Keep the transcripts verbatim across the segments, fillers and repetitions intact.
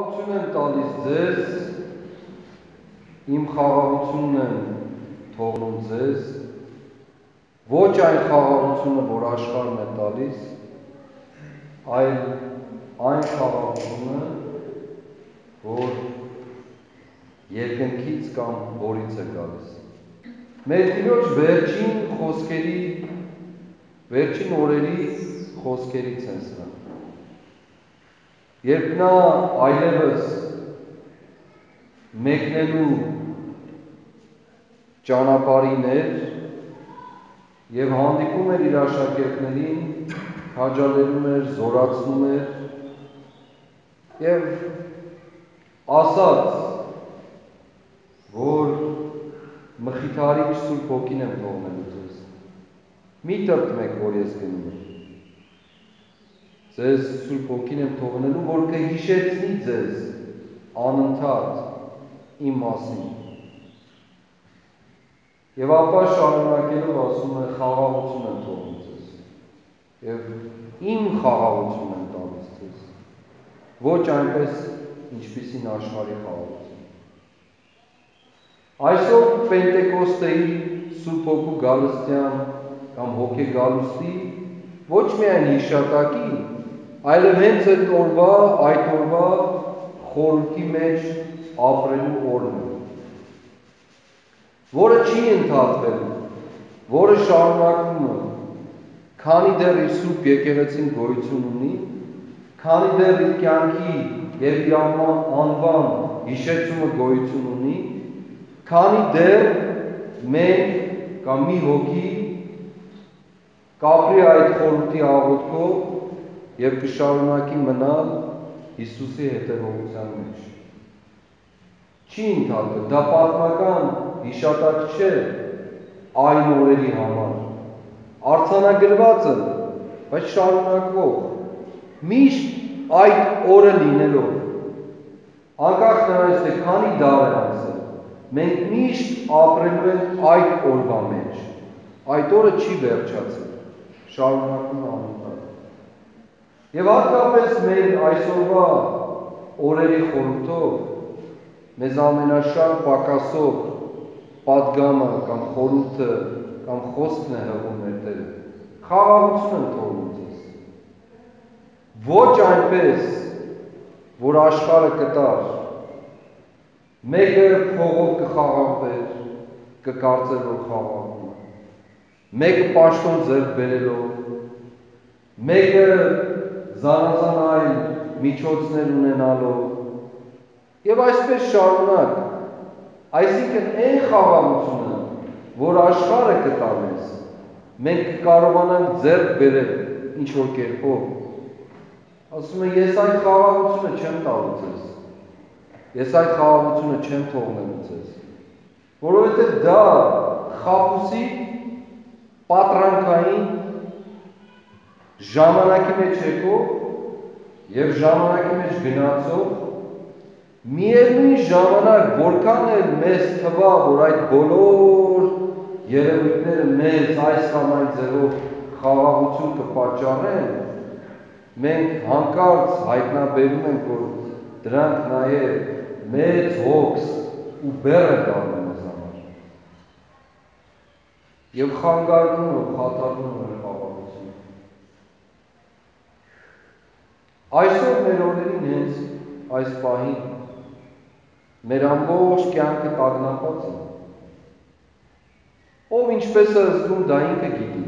խաղաղություն եմ տալիս ձեզ, իմ խաղաղությունն եմ թողնում ձեզ, ոչ այն խաղաղությունը, որ աշխարհն է տալիս, այլ այն խաղաղությունը, որ երկնքից կամ հորից է գալիս։ Մեր Տիրոջ վերջին խոսքերի, վերջին օրերի խոսքերից են սրանք։ Երբ նա այլևս մեկնելու ճանապարհին էր եւ հանդիպում էր իր աշակերտներին, քաջալերում էր, զորացնում էր եւ ասաց, որ Մխիթարիչ Սուրբ Հոգին եմ թողնելու ձեզ։ Մի տրտմեք, որ ես գնում եմ։ Ձեզ Սուրբ Հոգին եմ թողնելու, որ կհիշեցնի ձեզ անընդհատ իմ մասին։ Եվ ապա շարունակելով ասում է, խաղաղություն եմ թողնում ձեզ։ Եվ իմ խաղաղությունն եմ տալիս ձեզ։ Ոչ այնպես, ինչպիսին աշխարհի խաղաղություն։ Այսօր Պենտեկոստեի Սուրբ Հոգու գալստյան կամ հոգեգալուստի ոչ միայն հիշատակի, այլև հենց այդ օրվա, այդ օրվա խորհրդի մեջ ապրելու օրն է, որը չի ընդհատվելու, որը շարունակվում է, քանի դեռ իր Սուրբ եկեղեցին գոյություն ունի, քանի դեռ իր կյանքի եւ իր անվան հիշեցումը գոյություն ունի, քանի դեռ մենք կամ մի հոգի կապրի այդ խորհրդի աղոթքով եւ կշարունակի մնալ Հիսուսի հետևողության մեջ։ Չի ընդհատվել, դա պատմական հիշատակ չէ այն օրերի համար, արձանագրված է, բայց շարունակվող, միշտ այդ օրը լինելով, անկախ նրանից թե քանի դար է անցել, մենք միշտ ապրելու ենք այդ օրվա մեջ, այդ օրը չի վերջացել, շարունակում է անընդհատ։ Եվ հատկապես մեր այսօրվա օրերի խորհրդով մեզ ամենաշատ պակասող պատգամը կամ խորհուրդը կամ խոսքն է հղում մեր Տերը։ Խաղաղություն եմ թողնում ձեզ։ Ոչ այնպես, որ աշխարհը կտար, մեկը փողով կխաղաղվեր, կկարծեր, որ խաղաղվում է, մեկը պաշտոն ձեռք բերելով, մեկը զանազան այլ միջոցներ ունենալով, եւ այսպես շարունակ, այսինքն այն խաղաղությունը, որ աշխարհը կտա մեզ, մենք կկարողանանք ձեռք բերել ինչ-որ կերպով, ասում է, ես այդ խաղաղությունը չեմ տալու ձեզ, ես այդ խաղաղությունը չեմ թողնելու ձեզ, որովհետև դա խաբուսի պատրանքային ժամանակի մեջ եկող եւ ժամանակի մեջ գնացող միևնույն ժամանակ որքան էլ մեզ թվա, որ այդ բոլոր երևույթները մեզ այս կամ այն ձևով խաղաղություն կպատճառեն, մենք հանկարծ հայտնաբերում ենք, որ դրանք նաև մեծ հոգս ու բեռ են դառնում մեզ համար։ Եվ խանգարվում ու խաթարվում մեր խաղաղությունը։ Այսօր մեր օրերին հենց այս պահին մեր ամբողջ կյանքը տագնապած է։ Ով ինչպես է զգում, դա ինքը գիտի։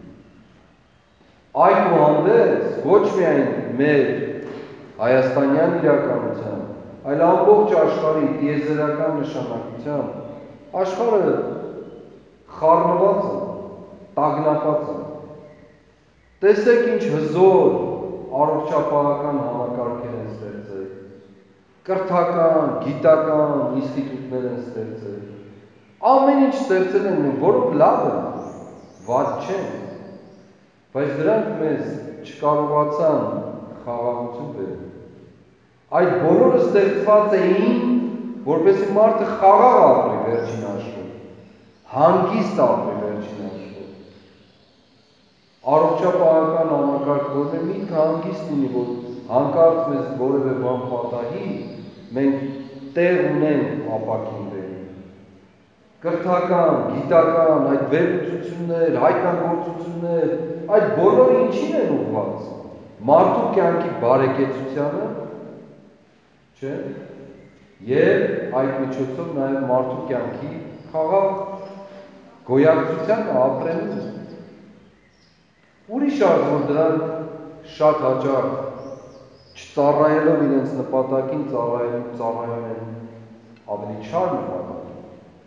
Այդուհանդերձ ոչ միայն մեր հայաստանյան իրականության, այլ ամբողջ աշխարհի տիեզերական նշանակությամբ աշխարհը խառնված է, տագնապած է։ Տեսեք ինչ հզոր առողջապահական համակարգեր են ստեղծել, կրթական, գիտական ինստիտուտներ են ստեղծել, ամեն ինչ ստեղծել են, որոնք լավ են, վատ չեն, բայց դրանք մեզ չկարողացան խաղաղություն բերել։ Այդ բոլորը ստեղծված էին, որպեսզի մարդը խաղաղ ապրի վերջին հաշվով, հանգիստ ապրի վերջին հաշվով։ Առողջապահական համակարգ, որ մեր միտքը հանգիստ լինի, որ հանկարծ մեզ որևէ բան պատահի, մենք տեղ ունենք ապակին բերում։ Կրթական, գիտական, այդ վերլուծություններ, հայտնագործություններ, այդ բոլորը ինչին են ուղղված։ Մարդու կյանքի բարեկեցությանը, չէ՞, եւ այդ միջոցով նաեւ մարդու կյանքի խաղաղ գոյակցությանը ապրելու։ Ուրիշ արդ, որ դրանք շատ հաճախ չծառայելով իրենց նպատակին ծառայում են ավելի չար նպատակին։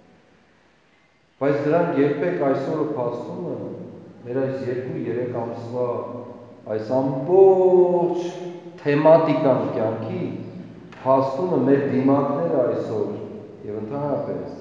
Բայց դրանք երբեք այսօրը փաստումը մեր այս երկու երեք ամսվա այս ամբողջ թեմատիկան կյանքի փաստումը մեր դիմակները այսօր եւ ընդհանրապես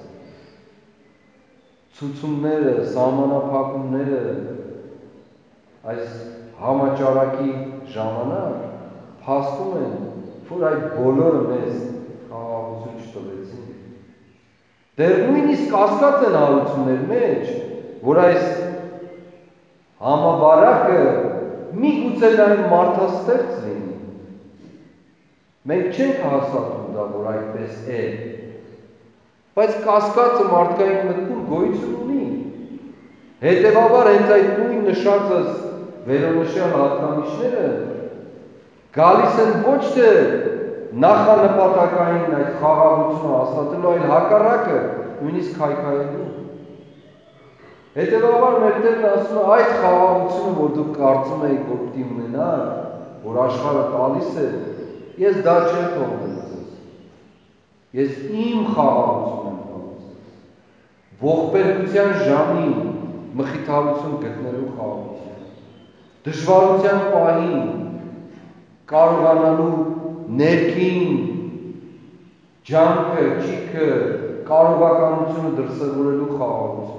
ցուցումները, սահմանափակումները այս համաճարակի ժամանակ փաստում են, որ այդ բոլորը մեզ խաղաղություն չտվեցին։ Դեռ նույնիսկ ասված են հարություններ մեջ, որ այս համավարակը միգուցե նաև մարդաստեղծ լինի։ Մենք չենք հաստատում դա, որ այդպես է, բայց կասկածը մարդկային մտքում գոյություն ունի։ Հետևաբար հենց այդ նույն նշածս վերոնշյալ հատկանիշները գալիս են ոչ թե նախանպատակային այդ խաղաղությունը հաստատելու, այլ հակառակը նույնիսկ քայքայելու։ Հետևաբար մեր Տերն ասում է, այդ խաղաղությունը, որ դուք կարծում եք, որ պիտի ունենաք, որ աշխարհը տալիս է, ես դա չեմ թողնել ձեզ։ Ես իմ խաղաղություն եմ տալիս ձեզ։ Ողբերգության ժամին մխիթարություն գտնելու խաղաղություն։ Դժվարության պահին կարողանալու ներքին ջանքը, ճիգը, կարողականությունը դրսևորելու խաղաղություն։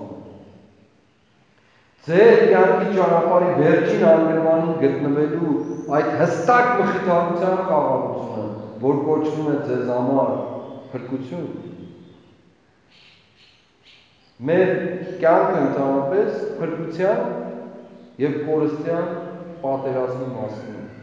Ձեր կյանքի ճանապարհի վերջին անգրմանին գտնվելու այդ հստակ մխիթարության խաղաղությունը, որ կոչվում է ձեզ համար փրկություն։ Մեր կյանքը ընդհանրապես փրկության եւ կորստյան պատերազմի մասին է։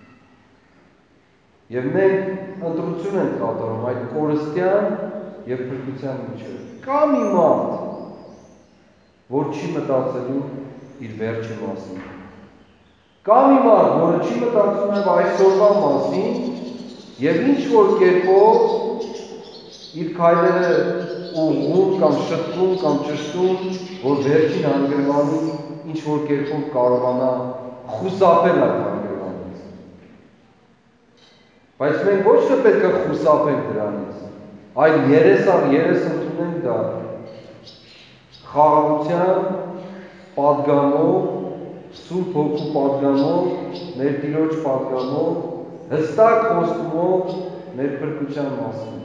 Եվ մենք ընտրություն ենք կատարում այդ կորստյան եւ փրկության միջեւ։ Կա մի մարդ, որ չի մտածելու իր վերջի մասին։ Կա մի մարդ, որը չի մտածում նաև այսօրվա մասին եւ ինչ որ կերպով իր քայլերը ուղղում կամ շտկում կամ ճշտում, որ վերջին հանգրվանին ինչ որ կերպով կարողանա խուսափել այդ հանգրվանից։ Բայց մենք ոչ թե պետք է խուսափենք դրանից, այլ երես առ երես ընդունենք դա խաղաղության պատգամով, Սուրբ Հոգու պատգամով, մեր Տիրոջ պատգամով, հստակ խոստումով մեր փրկության մասին։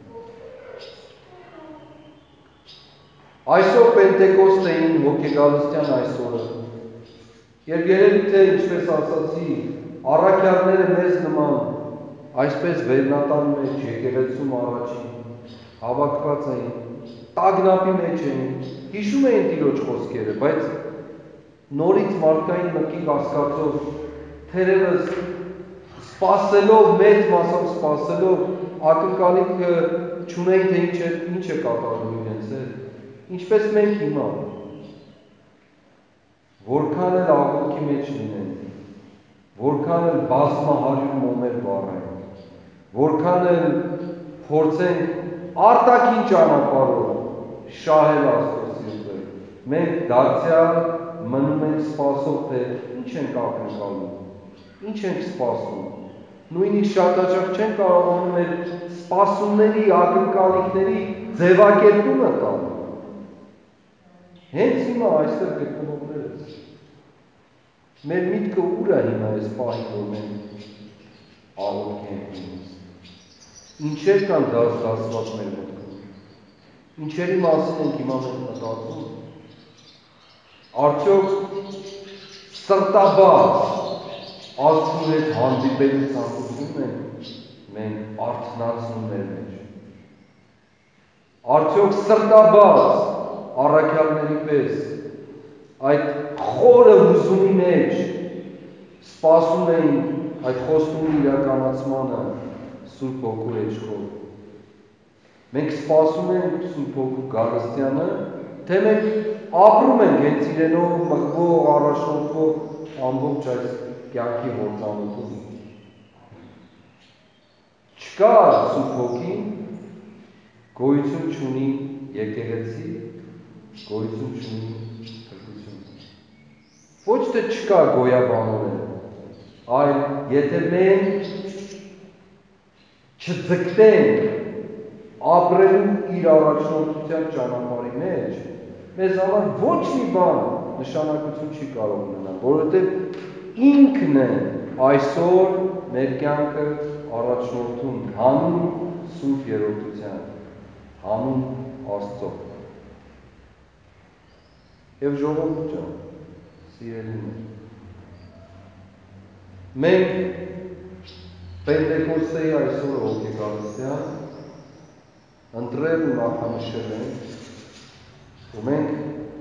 Այսօր Պենտեկոստեին հոգեգալստյան այսօրը, երբ երևի թե ինչպես ասացի, առաքյալները մեզ նման, այսպես վերնատան մեջ եկեղեցում առաջին հավաքված էին, տագնապի մեջ էին, հիշում էին Տիրոջ խոսքերը, բայց նորից մարդկային մտքի կասկածով, թերևս սպասելով, մեծ մասամբ սպասելով, ակնկալիքը չունեին, թե ինչ է, ինչ է կատարվում իրենց հետ, ինչպես մենք հիմա, որքան էլ աղոթքի մեջ լինենք, որքան էլ բազմահարյուր մոմեր վառենք, որքան էլ փորձենք արտաքին ճանապարհով շահել Աստծո սիրտը, մենք դարձյալ մնում ենք սպասող, թե ինչ ենք ակնկալում, ինչ ենք սպասում, նույնիսկ շատ հաճախ չենք կարողանում մեր սպասումների, ակնկալիքների ձևակերպումը տալ։ Հենց հիմա այստեղ գտնվողներս, մեր միտքը ուր է հիմա այս պահին, որ մենք աղոթք ենք լինում։ Ինչեր կան դասված մեր մտքում, ինչերի մասին ենք հիմա մենք մտածում, արդյոք սրտաբաց Աստծու հետ հանդիպելու ցանկությունն ենք մենք արթնացնում մեր մեջ։ Արդյոք սրտաբաց առաքյալների պես այդ խորը հուզումի մեջ սպասում էին այդ խոստումի իրականացմանը Սուրբ Հոգու էջքով։ Մենք սպասում ենք Սուրբ Հոգու գալստյանը, թե մենք ապրում ենք հենց իրենով մղվող, առաջնորդվող ամբողջ այս կյանքի հորձանուտում։ Չկա Սուրբ Հոգին, գոյություն չունի եկեղեցի, գոյություն չունի փրկություն։ Ոչ թե չկա գոյաբանորեն, այլ եթե մենք չձգտենք ապրելու իր առաջնորդության ճանապարհի մեջ, մեզ համար ոչ մի բան նշանակություն չի կարող ունենալ, որովհետև ինքն է այսօր մեր կյանքը առաջնորդում հանուն Սուրբ Երրորդության, հանուն Աստծո։ Եվ ժողովուրդ ջան, սիրելիներ, մենք Պենտեկոստեի այսօր հոգեգալստյան ընտրել ու նախանշել ենք, ու մենք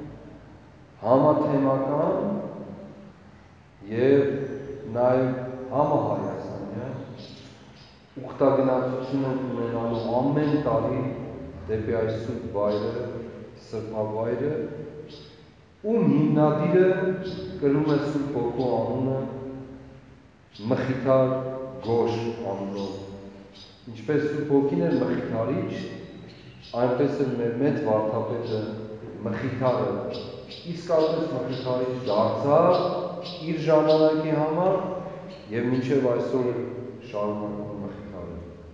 համաթեմական և նաև համահայասանյան ուխտագնացություն ենք ունենալու ամեն տարի դեպի այս սուրբ վայրը, սրբավայրը, ում հիմնադիրը կրում է Սուրբ Հոգու անունը Մխիթար Գոշ անունով։ Ինչպես Սուրբ Հոգին էր մխիթարիչ, այնպես էլ մեր մեծ վարդապետը մխիթարը իսկապես մխիթարիչ դարձավ իր ժամանակի համար և մինչև այսօր շարունակում մխիթարը։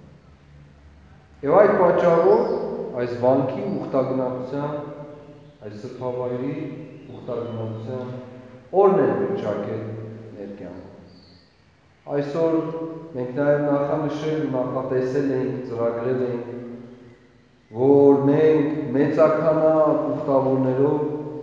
Եվ այդ պատճառով այս վանքի ուխտագնացության, այս սրբավայրի ուխտագնացության օրն են վիճակել մեր կյանքում։ Այսօր մենք նաև նախանշել ու նախատեսել ենք, ծրագրել ենք, որ մենք մեծաքանակ ուխտավորներով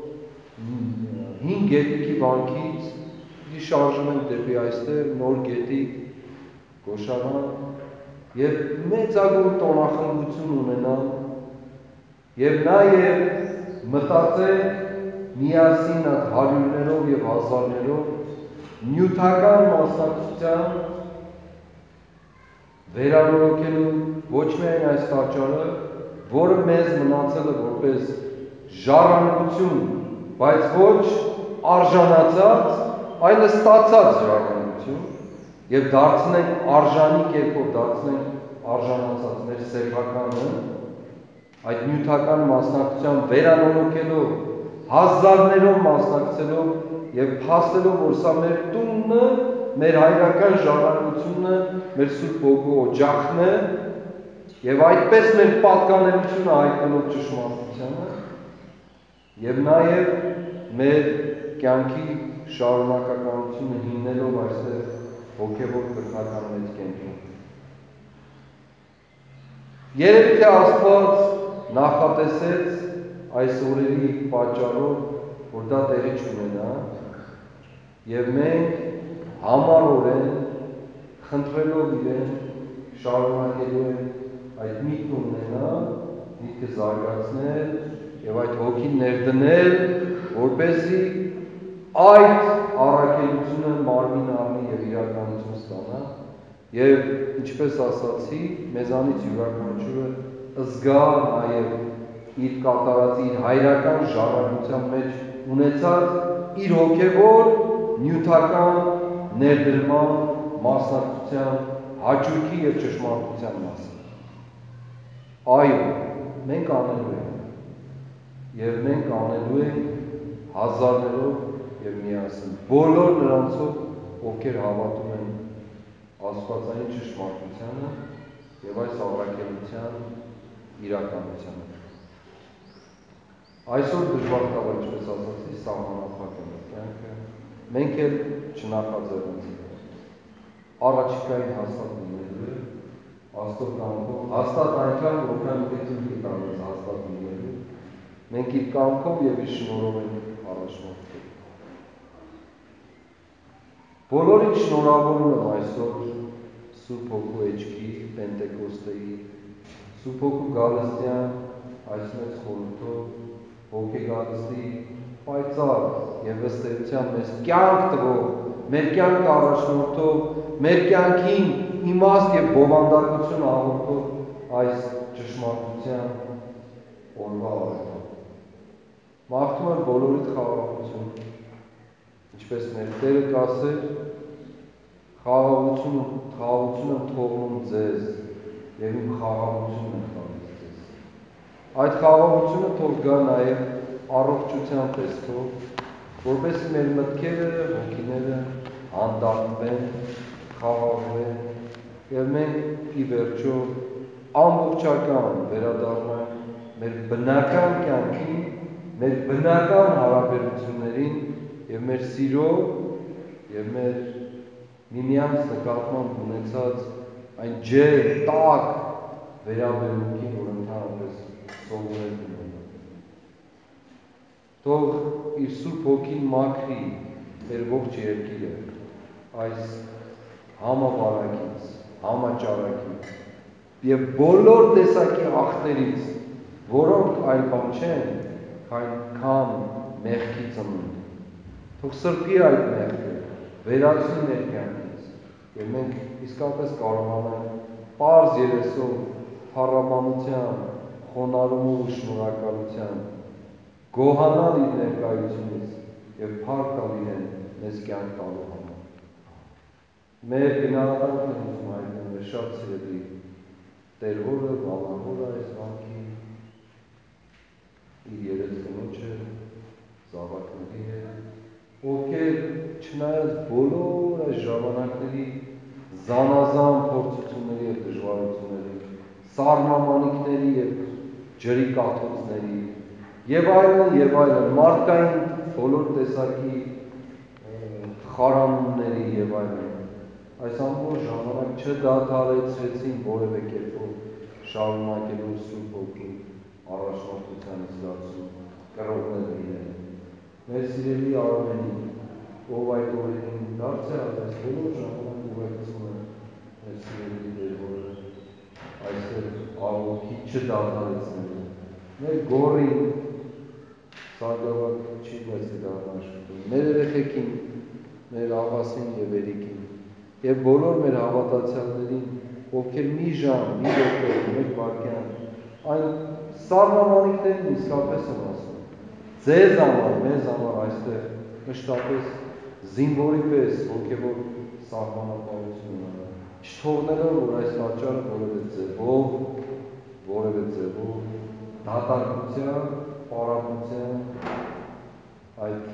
հինգ գետիկի վանքից շարժում ենք դեպի այստեղ նոր գետիկ Գոշարան և մեծագույն տոնախմբություն ունենալ և նաև մտածենք միասին այդ հարյուրներով և հազարներով նյութական մասնակցության վերանորոգելու ոչ միայն այս տաճարը, որը մեզ մնացել է որպես ժառանգություն, բայց ոչ արժանացած, այլ ստացած ժառանգություն, և դարձնենք արժանի կերպով, դարձնենք արժանացած մեր սեփականը, այդ նյութական մասնակցության վերանորոգելով, հազարներով մասնակցելով և փաստելով, որ սա մեր տունն է, մեր հայրական ժառանգությունը, մեր Սուրբ Հոգու օջախն է, և այդպես մեր պատկանելությունը հայտնելով ճշմարտությանը, և նաև մեր կյանքի շարունակականությունը հիմնելով այստեղ հոգևոր կրթական մեծ կենտրոն։ Երևի թե Աստված նախատեսեց այս օրերի պատճառով, որ դա տեղի չունենա, և մենք համառորեն խնդրելով իրեն շարունակելու ենք այդ միտքը ունենալ, միտքը զարգացնել և այդ հոգին ներդնել, որպեսզի այդ առաքելությունը մարմին առնի և իրականություն ստանա, և ինչպես ասացի, մեզանից յուրաքանչյուրը զգա նաև իր կատարած իր հայրական ժառանգության մեջ ունեցած իր հոգևոր նյութական ներդրման մասնակցության հաճույքի և ճշմարտության մասին։ Այո, մենք անելու ենք և մենք անելու ենք հազարներով և միասին բոլոր նրանցով, ովքեր հավատում են աստվածային ճշմարտությանը և այս առաքելության իրականությանը։ Այսօր դժբախտաբար, ինչպես ասացի, սահմանափակ է մեր կյանքը, մենք էլ չնախաձեռնեցինք։ Առաջիկային հաստատ լինելու է, Աստծո կամքով, հաստատ այնքան, որքան ինքը թույլ կտա մեզ հաստատ լինելու, մենք իր կամքով և իր շնորհով ենք առաջնորդվել։ Բոլորին շնորհավորում եմ այսօր Սուրբ Հոգու էջքի, Պենտեկոստեի, Սուրբ Հոգու գալստյան այս մեծ խորհրդով, հոգեգալստի պայծառ և ըստ էության մեզ կյանք տվող մեր կյանքը առաջնորդող, մեր կյանքին իմաստ եւ բովանդակություն հաղորդող այս ճշմարտության օրվա օրը։ Մաղթում եմ բոլորիդ խաղաղություն, ինչպես մեր Տերը կասեր, խաղաղությունը, խաղաղությունը թողնում ձեզ եւ իմ խաղաղությունն եմ տալիս ձեզ։ Այդ խաղաղությունը թող գա նաեւ առողջության տեսքով, որպեսզի մեր մտքերը, հոգիները հանդարտվեն, խաղաղվեն եւ մենք ի վերջո ամբողջական վերադառնանք մեր բնական կյանքին, մեր բնական հարաբերություններին եւ մեր սիրո եւ մեր միմյանց նկատմամբ ունեցած այն ջեր, տաք վերաբերմունքին, որ ընդհանրապես սովորել ունենք։ Թող իր Սուրբ Հոգին մաքրի մեր ողջ երկիրը այս համավարակից, համաճարակից եւ բոլոր տեսակի ախտերից, որոնք այլ բան չեն, քան մեղքի ծնունդ։ Թող սրբի այդ մեղքը, վերացնի մեր կյանքից եւ մենք իսկապես կարողանանք պարզ երեսով փառաբանության, խոնարհումով ու շնորհակալության գոհանալ իր ներկայությունից եւ փառք տալ իրեն մեզ կյանք տալու համար։ Մեր գնահատանքն ուզում հայտնել է շատ սիրելի Տեր Հորը, Վանահորը այս վանքի, իր երեք կնոջը, զավակների հետ, ովքեր չնայած բոլոր այս ժամանակների զանազան փորձությունների եւ դժվարությունների, սառնամանիքների եւ ջրի կաթոցների եւ այլն եւ այլն մարդկային բոլոր տեսակի խարանումների եւ այլն այս ամբողջ ժամանակ չդադարեցրեցին որևէ կերպով շարունակելու Սուրբ Հոգու առաջնորդության զգացում կրողներ լինել։ Մեր սիրելի Արամենին, ով այդ օրերին դարձյալ այս բոլոր ժամանակ ուղեկցում է մեր սիրելի Տեր Հորը այստեղ աղոթքի չդադարեցնելու։ Մեր գոռին սարգսակ չի մեծ դառնաշտում։ Մեր երեխեքին, մեր աղասին եւ երիկին եւ բոլոր մեր հավատացյալներին, ովքեր մի ժամ, մի րոպե, մեկ վայրկյան այն սառնամանիքներն իսկապես եմ ասում։ Ձեզ համար, մեզ համար այստեղ մշտապես զինվորի պես հոգևոր սահմանապահություն ունենա, չթողնելով, որ այս տաճարը որևէ ձևով, որևէ ձևով դատարկության, պարապության, այդ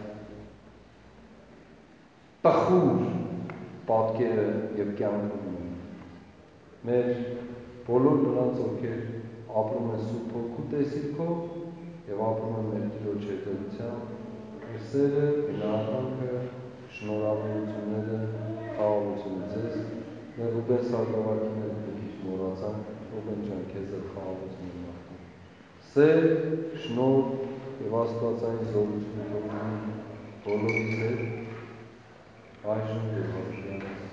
տխուր պատկերը եւ կյանքը ունի։ Մեր բոլոր նրանց, ովքեր ապրում են Սուրբ Հոգու տեսիլքով եւ ապրում են մեր Տիրոջ հետևությամբ, մեր սերը, գնահատանքը, շնորհավորությունները, խաղաղությունը ձեզ, մեր Ռուբեն Սարգսակին էլ մի քիչ մոռացանք, Ռուբեն ջան, քեզ էլ խաղաղություն եմ մաղթում։ Սեր, շնորհ եւ աստվածային զորություն թող լինի բոլորիս հետ, այժմ եւ ապրիլյանս